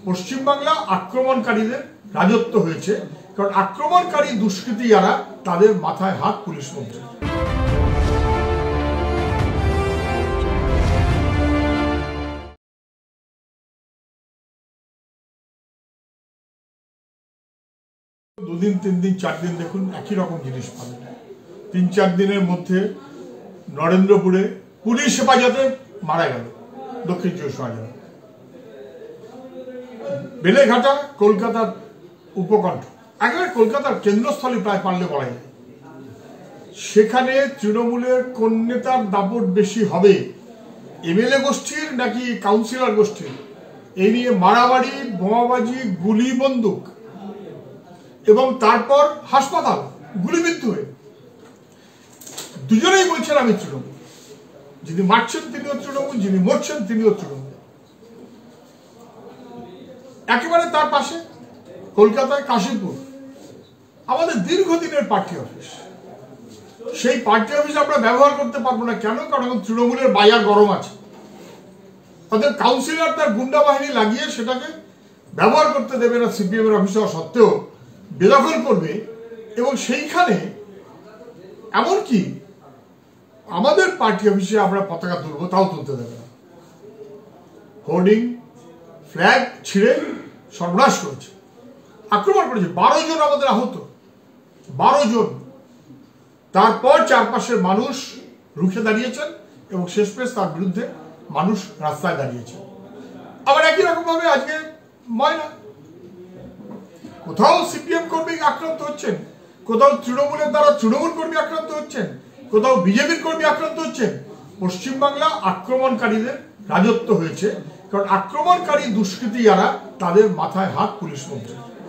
পশ্চিমবাংলা আক্রমণকারীদের রাজত্ব হয়েছে, কারণ আক্রমণকারী দুষ্কৃতী যারা তাদের মাথায় হাত পুলিশ মন্ত্রী। দুদিন, 3 দিন, 4 দিন দেখুন একই রকম জিনিস পাবেন। 3-4 দিনের মধ্যে নরেন্দ্রপুরে পুলিশ হেফাজতে মারা গেল দক্ষিণ 24 পরগনা। বেলেঘাটা কলকাতার উপকণ্ঠ, একেবারে কলকাতার কেন্দ্রস্থলে প্রায় পারলে বলা যায়। সেখানে তৃণমূলের কোন নেতার দাপট বেশি হবে, এমএলএ গোষ্ঠীর নাকি কাউন্সিলর গোষ্ঠীর, এই নিয়ে মারামারি, বোমাবাজি, গুলি, বন্দুক, এবং তারপর হাসপাতাল গুলিবিদ্ধ হয়ে দুজনেই বলছেন আমি তৃণমূল। যিনি মারছেন তিনিও তৃণমূল, যিনি মরছেন তিনিও তৃণমূল। একেবারে তার পাশে কলকাতায় কাশীপুর আমাদের দীর্ঘদিনের পার্টি অফিস। সেই পার্টি অফিস আমরা ব্যবহার করতে পারবো না কেন? কারণ তৃণমূলের বাজার গরম আছে। তাদের কাউন্সিলর তার গুন্ডা বাহিনী লাগিয়ে সেটাকে ব্যবহার করতে দেবে না সিপিএম এর অফিস হওয়া সত্ত্বেও বেদখল করবে, এবং সেইখানে এমনকি আমাদের পার্টি অফিসে আমরা পতাকা তুলবো তাও তুলতে দেবে না। হোর্ডিং, ফ্ল্যাগ ছিঁড়ে সর্বনাশ করেছে, আক্রমণ করেছে। 12 জন আমাদের আহত, 12 জন। তারপর চারপাশের মানুষ রুখে দাঁড়িয়েছেন এবং শেষমেশ তার বিরুদ্ধে মানুষ রাস্তায় দাঁড়িয়েছে। আবার একই রকম ভাবে আজকে ময়না, কোথাও সিপিএম কর্মী আক্রান্ত হচ্ছেন, কোথাও তৃণমূলের দ্বারা তৃণমূল কর্মী আক্রান্ত হচ্ছেন, কোথাও বিজেপির কর্মী আক্রান্ত হচ্ছেন। পশ্চিমবাংলা আক্রমণকারীদের রাজত্ব হয়েছে, কারণ আক্রমণকারী দুষ্কৃতী যারা তাদের মাথায় হাত পুলিশ মন্ত্রী।